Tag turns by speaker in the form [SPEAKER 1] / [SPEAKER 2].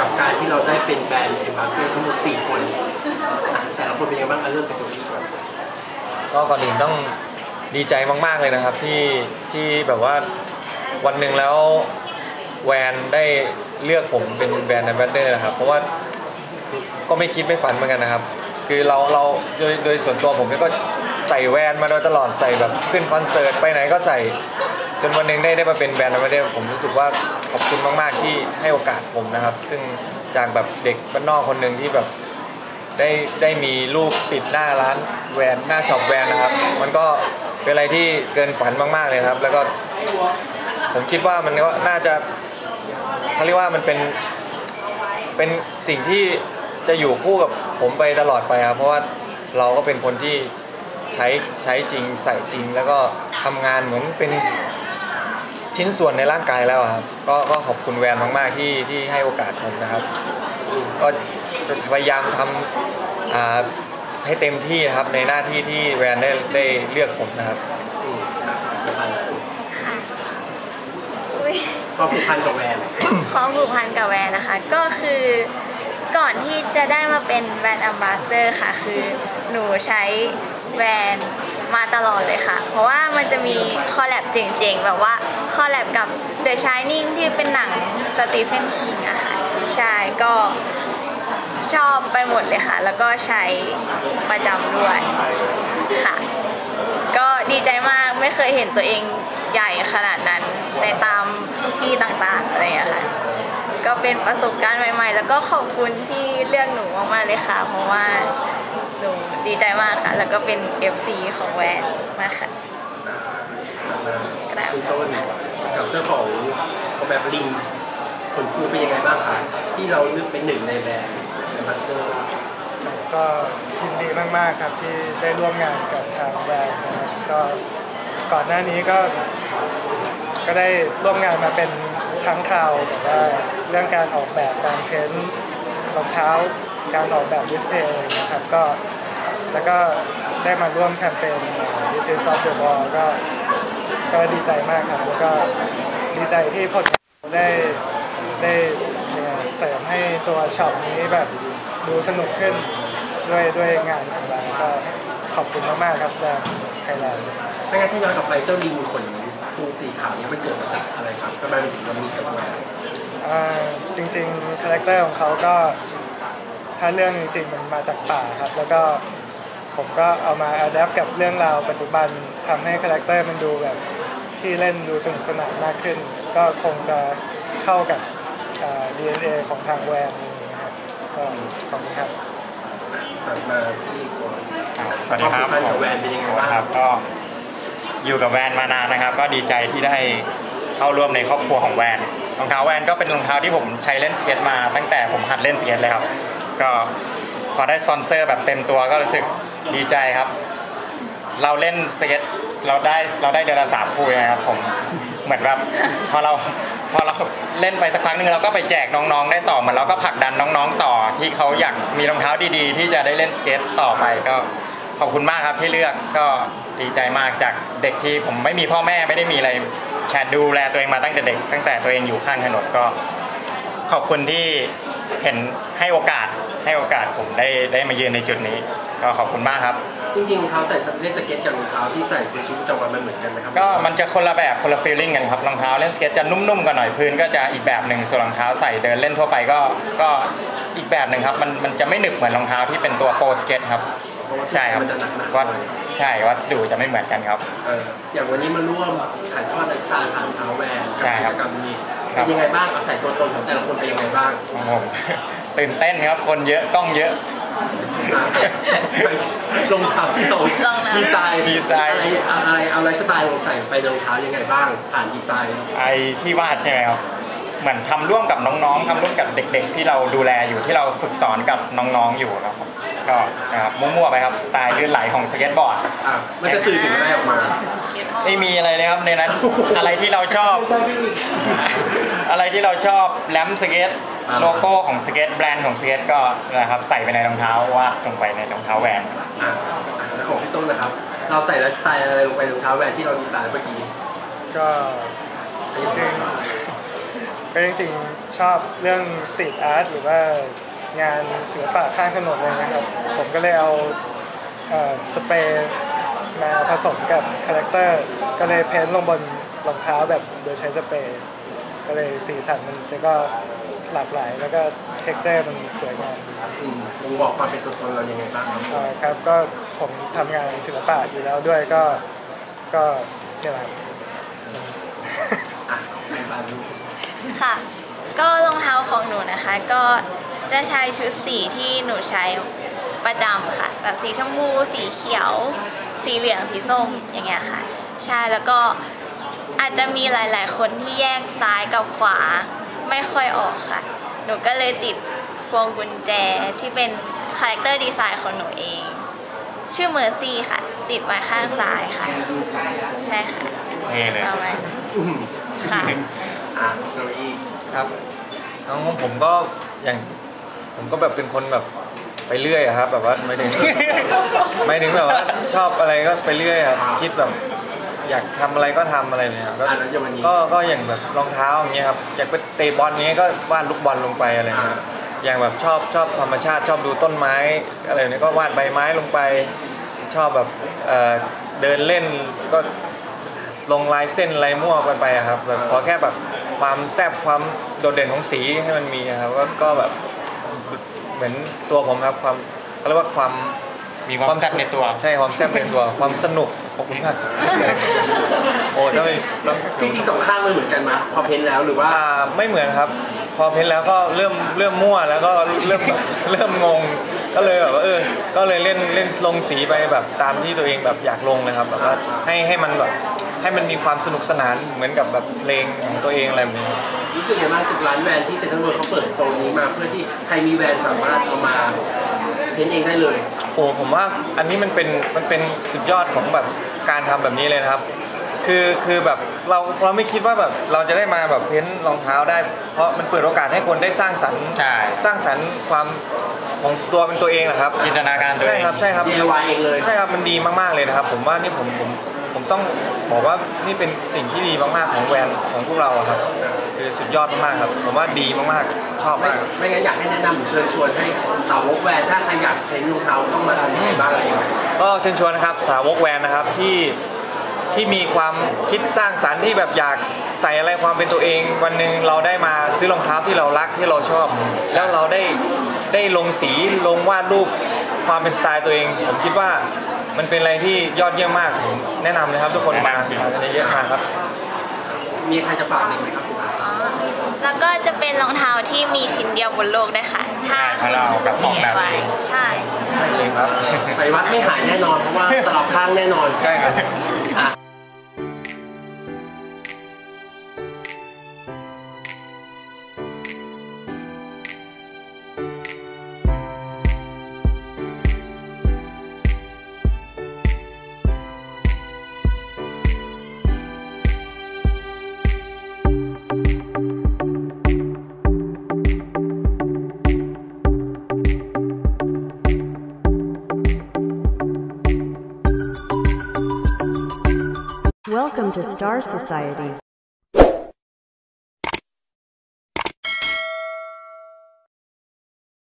[SPEAKER 1] กับการที่เราได้เป็นแบรนด์เอมบาสเดอร์ทั้งหมด4 คนแต่ละคนเป็นยังไงบ้างเริ่มจากตัวนี้ก่อน
[SPEAKER 2] ก็ก่อนอื่นต้องดีใจมากๆเลยนะครับที่แบบว่าวันหนึ่งแล้วแวนได้เลือกผมเป็นแบรนด์แอมบาสเดอร์นะครับเพราะว่าก็ไม่คิดไม่ฝันเหมือนกันนะครับคือเราโดยส่วนตัวผมก็ใส่แวนมาโดยตลอดใส่แบบขึ้นคอนเสิร์ตไปไหนก็ใส่จนวันหนึ่งได้มาเป็นแบรนด์แอมบาสเดอร์ผมรู้สึกว่าขอบคุณมากๆที่ให้โอกาสผมนะครับซึ่งจากแบบเด็กบ้านนอกคนหนึ่งที่แบบได้มีรูปติดหน้าร้านแวนหน้าช็อปแวนนะครับมันก็เป็นอะไรที่เกินฝันมากๆเลยครับแล้วก็ผมคิดว่ามันก็น่าจะเขาเรียกว่ามันเป็นสิ่งที่จะอยู่คู่กับผมไปตลอดไปครับเพราะว่าเราก็เป็นคนที่ใช้จริงใส่จริงแล้วก็ทำงานเหมือนเป็นชิ้นส่วนในร่างกายแล้วครับก็ขอบคุณแวนมากๆที่ให้โอกาสผมนะครับก็จะพยายามทำให้เต็มที่นะครับในหน้าที่ที่แวนได้เลือกผมนะครับ
[SPEAKER 1] ความผูกพันกับแวน
[SPEAKER 3] ความผูกพันกับแวนนะคะก็คือก่อนที่จะได้มาเป็นแบรนด์แอมบาสเดอร์ค่ะคือหนูใช้แวนมาตลอดเลยค่ะเพราะว่ามันจะมีคอลแลบเจ๋งๆแบบว่าคอลแลบกับ The Shining ที่เป็นหนังสตีเฟนคิงอะค่ะใช่ก็ชอบไปหมดเลยค่ะแล้วก็ใช้ประจำด้วยค่ะก็ดีใจมากไม่เคยเห็นตัวเองใหญ่ขนาดนั้นในตามที่ต่างๆอะไรอย่างเงี้ยค่ะก็เป็นประสบการณ์ใหม่ๆแล้วก็ขอบคุณที่เลือกหนูมากๆเลยค่ะเพราะว่าหนูดีใจมากค่ะแล้วก็เป็น FC ของแวนมากค่ะ
[SPEAKER 1] คุณต้นกับเจ้าของแบบลิงคนฟูเป็นยังไงบ้างคะที่เราเลือกเป็นหนึ่งในแบรนด์แอมบาสเดอร์
[SPEAKER 4] ก็ยินดีมากๆครับที่ได้ร่วมงานกับทางแบรนด์นะครับก็ก่อนหน้านี้ก็ได้ร่วมงานมาเป็นครั้งคราวแต่ว่าเรื่องการออกแบบการเพ้นท์รองเท้าการออกแบบดิสเพลย์นะครับก็แล้วก็ได้มาร่วมแคมเปญ This is of the Wall ก็ดีใจมากครับแล้วก็ดีใจที่ผลงานได้เสริมให้ตัวช็อปนี้แบบดูสนุกขึ้นด้วยงานของเราก็ขอบคุณมากๆครับแบรนด์ไทยแลนด์
[SPEAKER 1] ไม่งั้นที่ย้อนกลับไปเจ้าลิงขนฟูสีขาวนี้มันเกิดมาจากอะไรครับทำไมมันถึงมีกับแวน
[SPEAKER 4] จริงๆคาแรคเตอร์ของเขาก็ถ้าเรื่องจริงๆมันมาจากป่าครับแล้วก็ผมก็เอามาอัดแอปกับเรื่องราวปัจจุบันทำให้คาแรคเตอร์มันดูแบบที่เล่นดูสนุกสนานมากขึ้นก็คงจะเข้ากับDNA ของทางแวนนะครับก็ขอบคุณครับ
[SPEAKER 1] มาที่ก่อน
[SPEAKER 5] สวัสดีครับผม
[SPEAKER 1] แวนเป็นยังไงบ้าง
[SPEAKER 5] ครับก็อยู่กับแวนมานานนะครับก็ดีใจที่ได้เข้าร่วมในครอบครัวของแวนรองเท้าแวนก็เป็นรองเท้าที่ผมใช้เล่นสเก็ตมาตั้งแต่ผมหัดเล่นสเก็ตเลยครับก็พอได้สปอนเซอร์แบบเต็มตัวก็รู้สึกดีใจครับเราเล่นสเก็ตเราได้เดือนละ3 คู่นะครับผมเหมือนแบบพอเราเล่นไปสักพักนึงเราก็ไปแจกน้องๆได้ต่อเหมือนเราก็ผลักดันน้องๆต่อที่เขาอยากมีรองเท้าดีๆที่จะได้เล่นสเก็ตต่อไปก็ขอบคุณมากครับที่เลือกก็ดีใจมากจากเด็กที่ผมไม่มีพ่อแม่ไม่ได้มีอะไรแชร์ดูแลตัวเองมาตั้งแต่เด็กตั้งแต่ตัวเองอยู่ข้างถนนก็ขอบคุณที่เห็นให้โอกาสผมได้มายืนในจุดนี้ก็ขอบคุณมากครับ
[SPEAKER 1] จริงๆรองเท้าใส่เล่นสเก็ตกับรองเท้าที่ใส่ในชีวิตประจำวันมันเหมือนกันไหมครับ
[SPEAKER 5] ก็มันจะคนละแบบคนละฟีลลิ่งกันครับรองเท้าเล่นสเก็ตจะนุ่มๆกันหน่อยพื้นก็จะอีกแบบหนึ่งส่วนรองเท้าใส่เดินเล่นทั่วไปก็อีกแบบหนึ่งครับมันจะไม่หนึบเหมือนรองเท้าที่เป็นตัวโปรสเก็ตครับใช่ครับว่าใช่วัสดุจะไม่เหมือนกันครับ
[SPEAKER 1] อย่างวันนี้มาร่วมถ่ายทอดไลฟ์สไตล์ผ่านเท้าแวนกับกิจกรรมนี้เป็นยังไงบ้างเอาใส่ตัวตนของแต่ละคนเป็นยังไงบ้าง
[SPEAKER 5] ผมตื่นเต้นครับคนเยอะกล้องเยอะ
[SPEAKER 1] รองเท้าที่เราดีไซน์อะไรเอาไลฟ์สไตล์ลงใส่ไปรองเท้ายังไงบ้างผ่านดีไซน์
[SPEAKER 5] ไอที่วาดใช่ไหมครับเหมือนทำร่วมกับน้องๆทำร่วมกับเด็กๆที่เราดูแลอยู่ที่เราฝึกสอนกับน้องๆอยู่ครับก็นะครับมั่วๆไปครับสไตล์ลื่นไหลของสเก็ตบอร์ด
[SPEAKER 1] มันจะสื่อถึงอะไรออกมา
[SPEAKER 5] ไม่มีอะไรเลยครับในนั้นอะไรที่เราชอบอะไรที่เราชอบแรมสเก็ตโลโก้ของสเก็ตแบรนด์ของสเก็ตก็นะครับใส่ไปในรองเท้าวาดลงไปในรองเท้าแวน
[SPEAKER 1] ของพี่ต้นนะครับเราใส่ไลฟ์สไตล์อะไรลงไปในรองเท้าแวนที่เราดีไซน์เมื่อกี้
[SPEAKER 4] ก็จริงๆก็จริงๆชอบเรื่องสตรีทอาร์ตหรือว่างานศิลปะข้างถนนเลยนะครับผมก็เลยเอาสเปรย์มาผสมกับคาแรคเตอร์ก็เลยเพ้นท์ลงบนรองเท้าแบบโดยใช้สเปรย์ก็เลยสีสันมันจะก็หลากหลายแล้วก็เท็กเจอร์มันสวยงาม
[SPEAKER 1] ลองบอกความเป็นตัวตนเรายังไงบ้างครับ
[SPEAKER 4] ครับก็ผมทำงานศิลปะอยู่แล้วด้วยก็เนี่ยแหละ
[SPEAKER 1] อ่ะบ้านลูก
[SPEAKER 3] ค่ะก็รองเท้าของหนูนะคะก็จะใช้ชุดสีที่หนูใช้ประจำค่ะแบบสีชมพูสีเขียวสีเหลืองสีส้มอย่างเงี้ยค่ะใช่แล้วก็อาจจะมีหลายๆคนที่แยกซ้ายกับขวาไม่ค่อยออกค่ะหนูก็เลยติดพวงกุญแจที่เป็นคาแรคเตอร์ดีไซน์ของหนูเองชื่อเมอร์ซี่ค่ะติดไว้ข้างซ้ายค่ะใช่ค่ะ
[SPEAKER 5] นี่เลย
[SPEAKER 3] ประมาณค่ะ
[SPEAKER 1] อ่ะโจอี้
[SPEAKER 2] ครับน้องของผมก็อย่างผมก็แบบเป็นคนแบบไปเรื่อยอะครับแบบว่าไม่ถึง ไม่ถึงแบบว่าชอบอะไรก็ไปเรื่อยครับคิดแบบอยากทำอะไรก็ทำอะไรเนี่ยครับ
[SPEAKER 1] อ่ะแล้วอย่างวันนี้
[SPEAKER 2] ก็อย่างแบบรองเท้าอย่างเงี้ยครับอยากไปเตะบอลเงี้ยก็วาดลูกบอลลงไปอะไรเงี้ยอย่างแบบชอบธรรมชาติชอบดูต้นไม้อะไรเนี้ยก็วาดใบไม้ลงไปชอบแบบเดินเล่นก็ลงลายเส้นลายมั่วไปอะครับแบบขอแค่แบบความแซ่บความโดดเด่นของสีให้มันมีครับก็แบบเหมือนตัวผมครับความเขาเรียกว่าความ
[SPEAKER 5] มีความแซ่บในตัว
[SPEAKER 2] ใช่ความแซ่บในตัวความสนุกขอบคุณมากโอ้จะไม่
[SPEAKER 1] จริงๆสองข้างมันเหมือนกันมั้ยพอเพ้นแล้วหรือว่า
[SPEAKER 2] ไม่เหมือนครับ พอเพ้นแล้วก็เริ่มมั่วแล้วก็เริ่มงงก็เลยแบบว่าก็เลยเล่นลงสีไปแบบตามที่ตัวเองแบบอยากลงเลยครับแบบว่าให้มันแบบให้มันมีความสนุกสนานเหมือนกับแบบเพลงของตัวเองอะไรแบบนี้
[SPEAKER 1] รู้สึกยังไงบ้างทุกร้านแวนที่เซ็นทรัลเวิลด์เขาเปิดโซนนี้มาเพื่อที่ใครมีแวนสามารถเอามาเพ้นเองได้เลย
[SPEAKER 2] โอ้ผมว่าอันนี้มันเป็นสุดยอดของแบบการทำแบบนี้เลยนะครับคือแบบเราไม่คิดว่าแบบเราจะได้มาแบบเพ้นรองเท้าได้เพราะมันเปิดโอกาสให้คนได้สร้างสรรค์
[SPEAKER 5] ใช่
[SPEAKER 2] สร้างสรรค์ความของตัวเป็นตัวเองนะครับ
[SPEAKER 5] จินตนาการตัว
[SPEAKER 2] ใช่
[SPEAKER 5] เอง
[SPEAKER 2] ครับใช่ครับ
[SPEAKER 1] DIY เองเลย
[SPEAKER 2] ใช่ครับมันดีมากๆเลยนะครับผมว่านี่ผมต้องบอกว่านี่เป็นสิ่งที่ดีมากๆของแวนของพวกเราอะครับคือสุดยอดมากๆครับผมว่าดีมากๆชอบมาก
[SPEAKER 1] ไม่งั้นอยากให้แนะนำหรือเชิญชวนให้สาวกแวนถ้าใครอยากเพ้นรองเท้าต้องมาทำยังไงบ้างอะไรยังไง
[SPEAKER 2] ก็เชิญชวนนะครับสาวกแวนนะครับที่มีความคิดสร้างสรรค์ที่แบบอยากใส่อะไรความเป็นตัวเองวันหนึ่งเราได้มาซื้อรองเท้าที่เรารักที่เราชอบ แล้วเราได้ลงสีลงวาดรูปความเป็นสไตล์ตัวเองผมคิดว่ามันเป็นอะไรที่ยอดเยี่ยมมากผมแนะนำเลยครับทุกคนมากันเยอะมากครับ
[SPEAKER 1] มีใครจะฝากอีกไหมครับ
[SPEAKER 3] แล้วก็จะเป็นรองเท้าที่มีชิ้นเดียวบนโลกด้วยค่ะถ้า
[SPEAKER 5] ถ้าเราแบบออกแบบ
[SPEAKER 3] DIY ใช่
[SPEAKER 2] ใช่เลยครับ
[SPEAKER 1] ไปวัดไม่หายแน่นอนเพราะว่าสลับข้างแน่นอน
[SPEAKER 2] ใช่ครับ
[SPEAKER 1] อ่ะ
[SPEAKER 6] Welcome to Star Society.